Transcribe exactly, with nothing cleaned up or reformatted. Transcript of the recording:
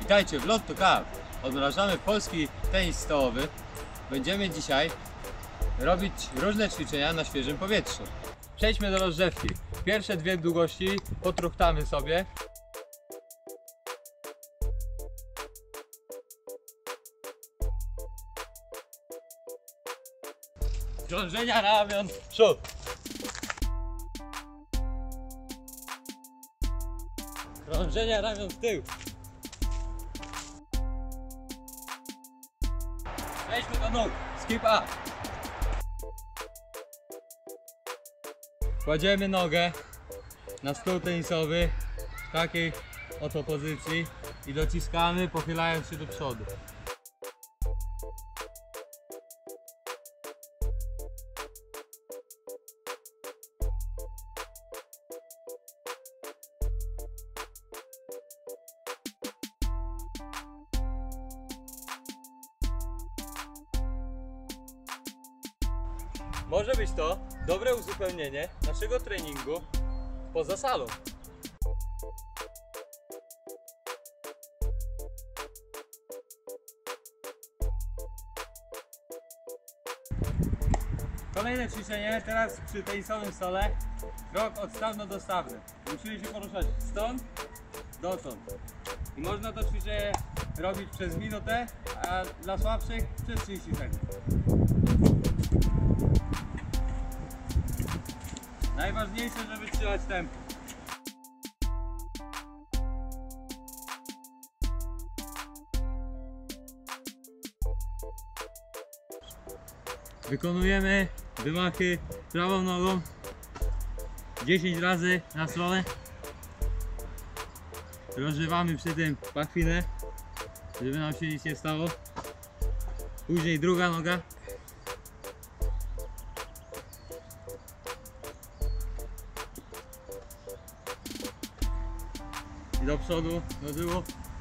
Witajcie w Lotto Cup. Odmrażamy polski tenis stołowy. Będziemy dzisiaj robić różne ćwiczenia na świeżym powietrzu. Przejdźmy do rozgrzewki. Pierwsze dwie długości potruchtamy sobie. Krążenia ramion w przód. Krążenia ramion w tył. Przejdźmy do nóg. Skip up. Kładziemy nogę na stół tenisowy w takiej oto pozycji i dociskamy, pochylając się do przodu. Może być to dobre uzupełnienie naszego treningu poza salą. Kolejne ćwiczenie, teraz przy tenisowym stole, krok odstawno dostawny. Musimy się poruszać stąd dotąd. I można to ćwiczenie robić przez minutę, a dla słabszych przez trzydzieści sekund. Najważniejsze, żeby trzymać tempo. Wykonujemy wymachy prawą nogą dziesięć razy na stronę. Rozgrzewamy przy tym pachwinę, żeby nam się nic nie stało. Później druga noga. I do przodu, do tyłu.